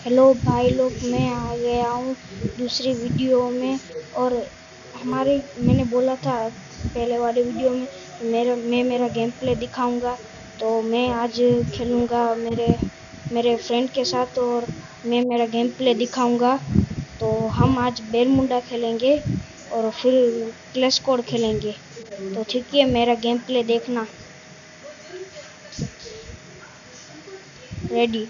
Hello भाई लोग, मैं आ गया हूँ दूसरी वीडियो में। और मैंने बोला था पहले वाले वीडियो में मेरा गेम प्ले दिखाऊंगा। तो मैं आज खेलूंगा मेरे फ्रेंड के साथ, और मैं मेरा गेम प्ले दिखाऊंगा। तो हम आज बेरमुंडा खेलेंगे और फिर क्लैश स्क्वाड खेलेंगे। तो ठीक है, मेरा गेम प्ले देखना। रेडी।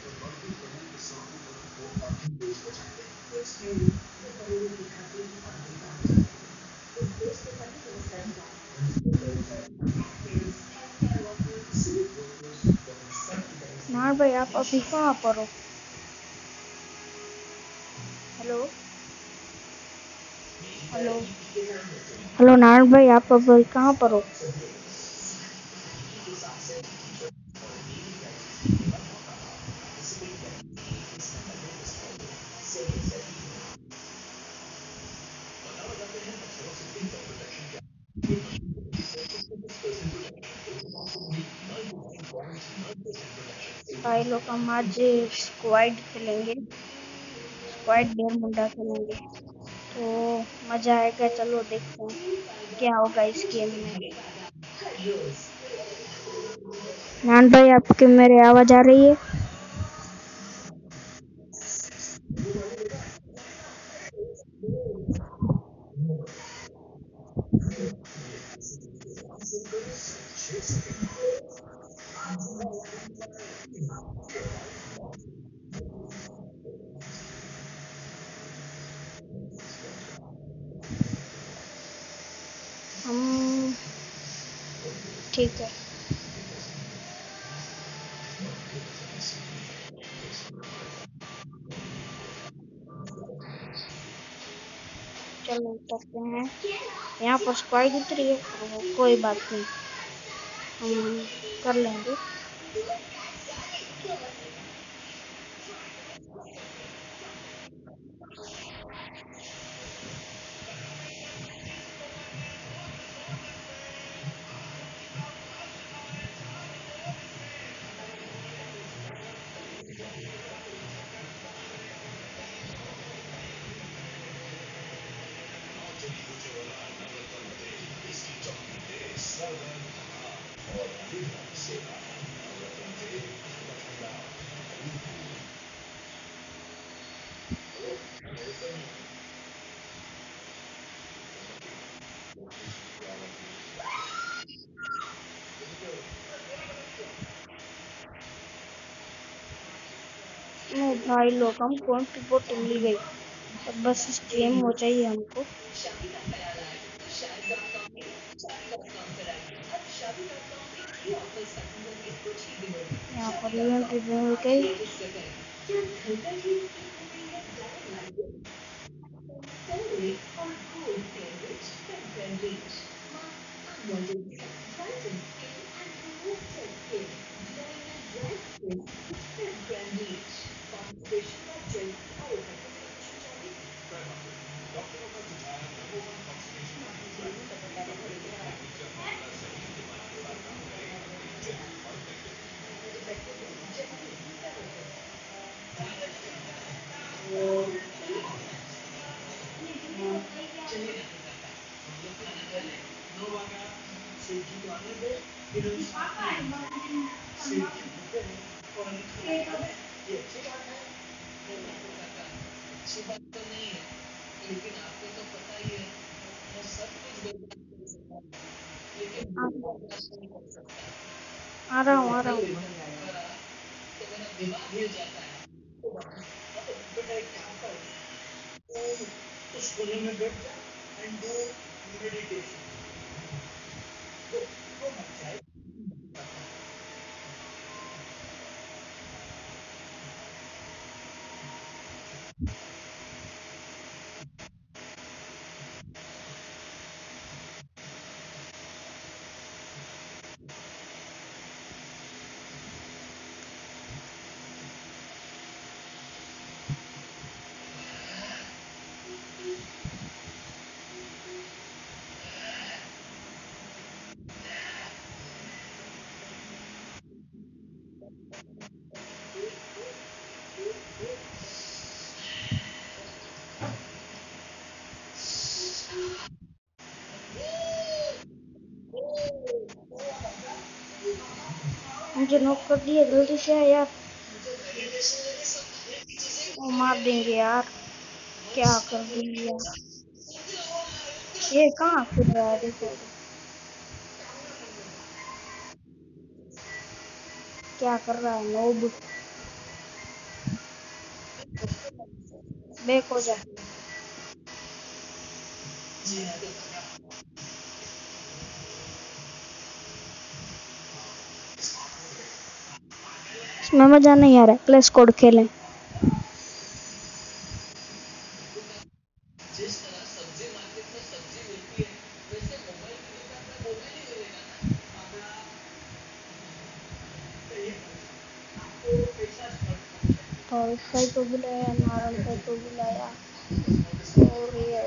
नार भाई, आप अभी कहाँ पर हो? हेलो। हेलो। हेलो नारायण भाई, आप अभी कहाँ पर हो? भाई लोग, हम आज स्क्वाड खेलेंगे। स्क्वाड बेरमुंडा खेलेंगे। तो मजा आएगा। चलो देखते हैं क्या होगा इस गेम में। नारायण भाई, आपके मेरे आवाज आ रही है? हम ठीक है। चलो उतरते हैं। यहाँ पर स्क्वाड उतरी है, कोई बात नहीं, हम कर लेंगे। ओ भाई लोग, हम कौन सी बोट मिल गई। अब बस स्ट्रीम हो चाहिए हमको। यहाँ पर इवेंट मिल गई। आ रहा हूँ, आ रहा हूँ। मुझे नॉक कर दिया, जल्दी से आ यार। वो मार देंगे यार, क्या कर दिया। ये कहाँ फिर रहा है, देखो क्या कर रहा है नोब। बैक हो जा। इसमें मजा नहीं आ रहा है, क्लैश कोड खेलें। और भाई को बुलाया, नारायण भाई को बुलाया, और ये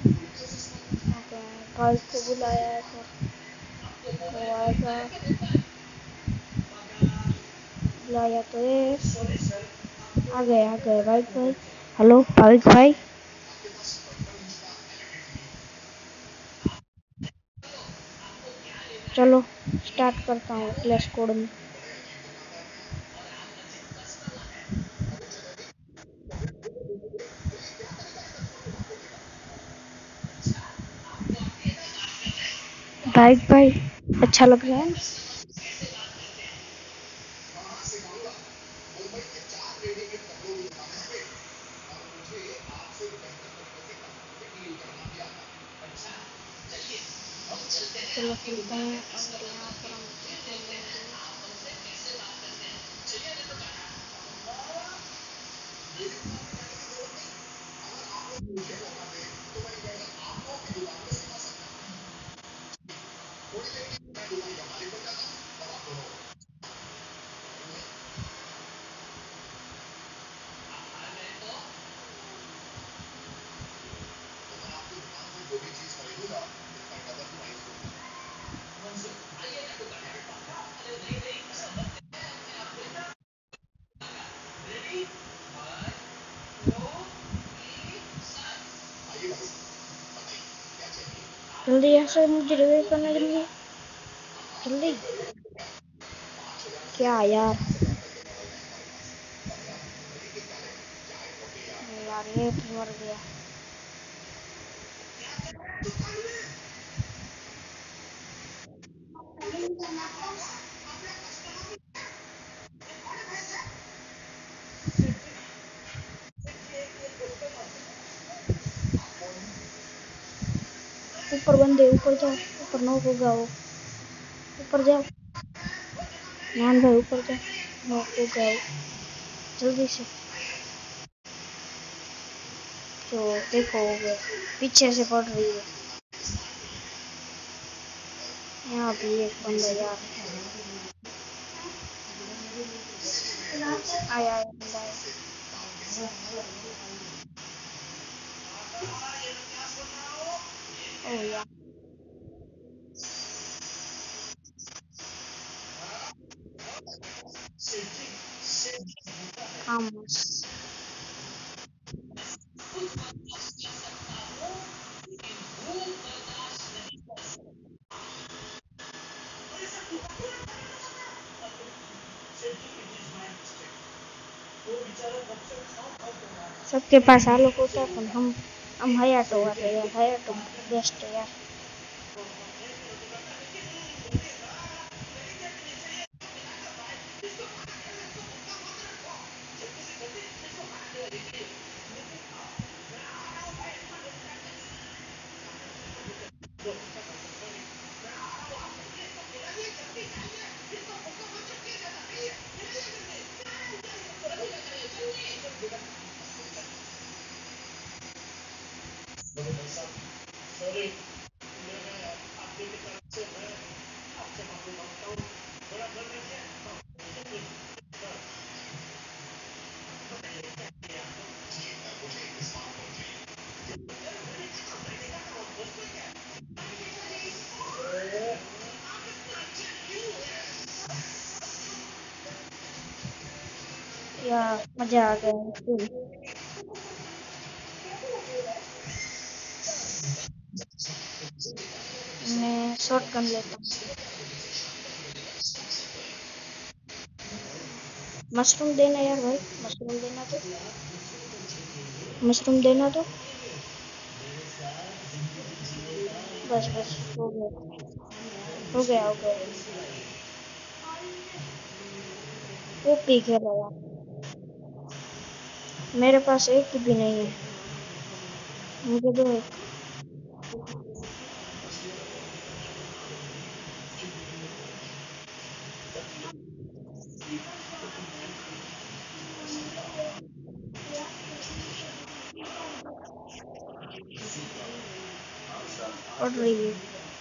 भाई को बुलाया है, तो आएगा। बुलाया तो ये आ गए भाई भाई। हेलो भाविक भाई, चलो स्टार्ट करता हूँ क्लैश कोड में। भाई भाई अच्छा लग रहा है। चलो खेलते हैं, और यहाँ पर हम जल्दी ऐसे मुझे रिवाइव करना, जल्दी जल्दी। क्या यार, यार ये तो मर गया। ऊपर बंदे, ऊपर जाओ, ऊपर नॉक होगा वो। ऊपर जाओ नान भाई, ऊपर जाओ, नॉक होगा वो, जल्दी से। जो देखो हो गया, पीछे से पड़ रही है। यहाँ भी एक बंदा यार, आया आया बंदा आया। ओ यार, काम सबके पास आलोक होता है, पर हम हयाटो आते हैं यार, हयाटो बेस्ट है यार। यार मजा आ गया। मैं शॉट गन लेता हूँ। मशरूम देना यार भाई, मशरूम देना तो। बस बस हो गया, हो गया, हो गया। वो पी खेला यार, मेरे पास एक भी नहीं है, मुझे दो एक। पड़ रही है।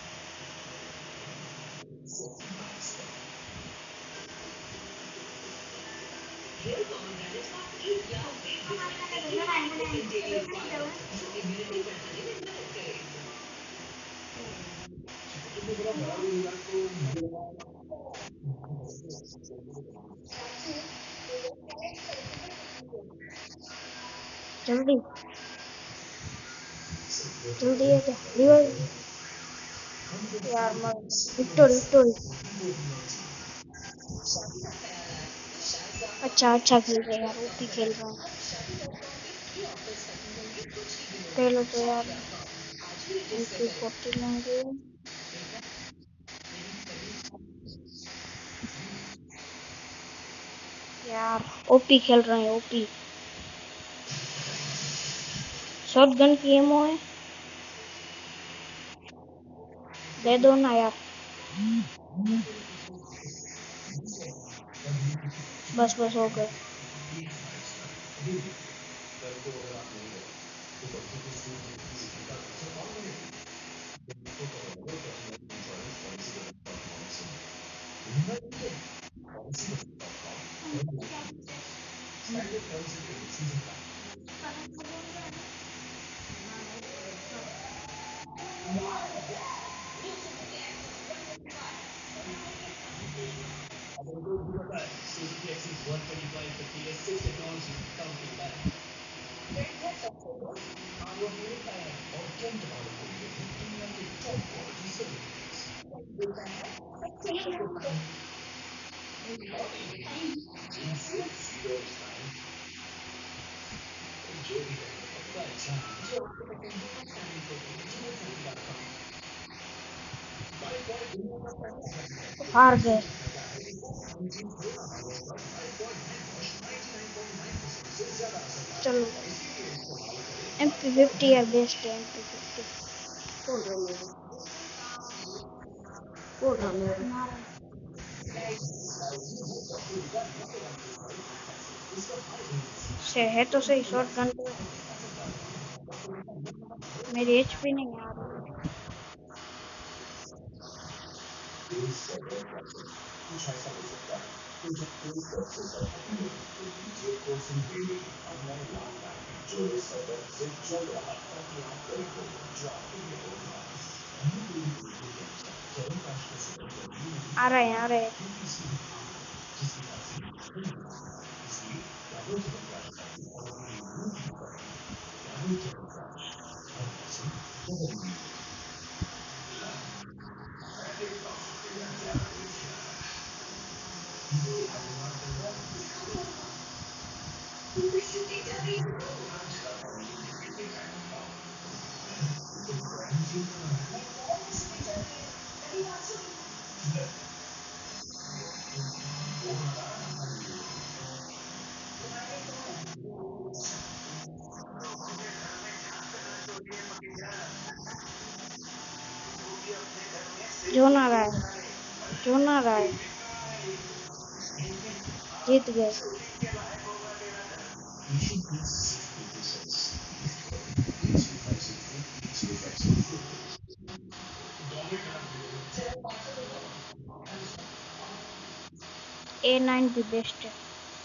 जल्दी जल्दी है क्या रिवाइव? यार मर, विक्टोरी विक्टोरी। अच्छा अच्छा खेल रहे हैं यार, ओपी खेल रहे हैं। पहले तो यार MP 40 लेंगे। यार ओपी खेल रहे हैं, ओपी। शॉटगन की एमओ है, दे दो ना यार। बस बस हो गए। हार गए। चलो MP 50 यार बेस्ट है, MP 50। से है तो सही शॉटगन तो। मेरी HP नहीं आ रही। आ रहे हैं, आ रहे हैं। जोन आ रहा है, जोन आ रहा है। जीत गए। A9 भी बेस्ट है।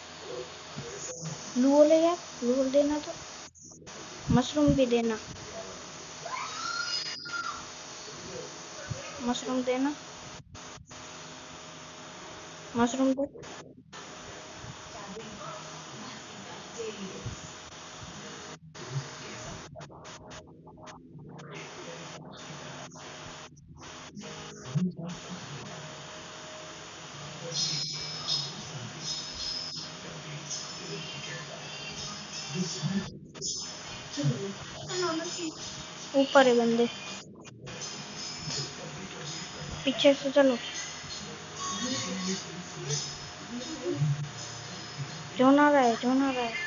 ब्लू ले यार, ब्लू देना तो। मशरूम भी देना, मशरूम देना, मशरूम दे। ऊपर है बंदे, पीछे से चलो। जोन आ रहा है, जोन आ रहा है।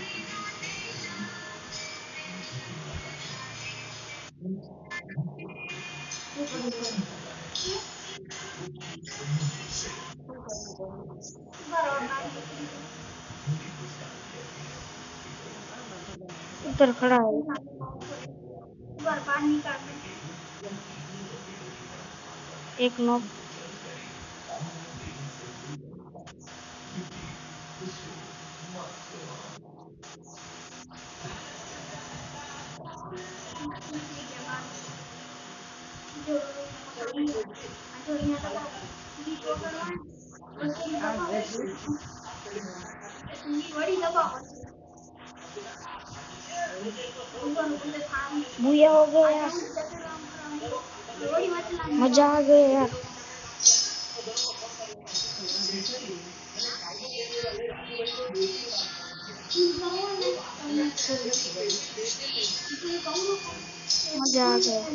उधर खड़ा है, एक नॉक। भूया हो गया यार, मजा आ गया यार। मजा आ गया।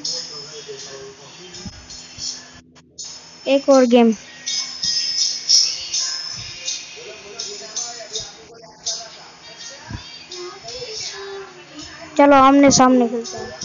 एक और गेम। चलो आमने सामने खेलते हैं।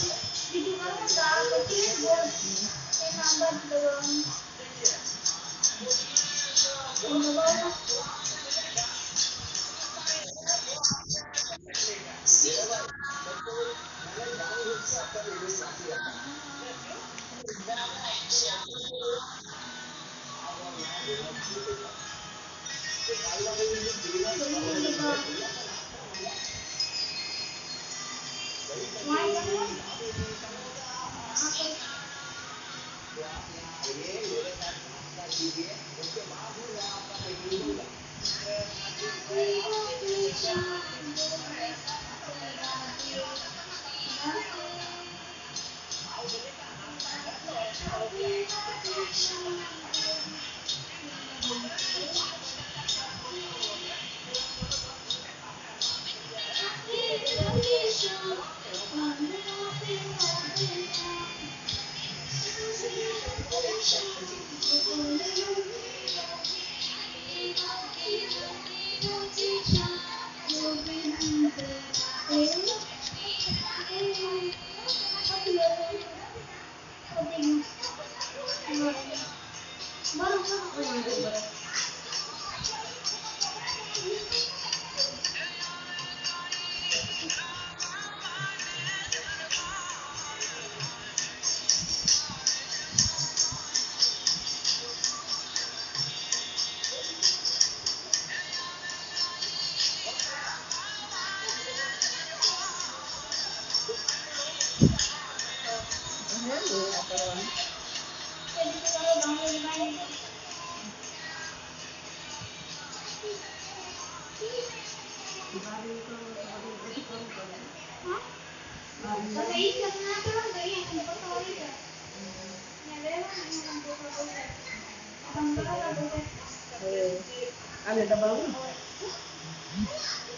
Ada double.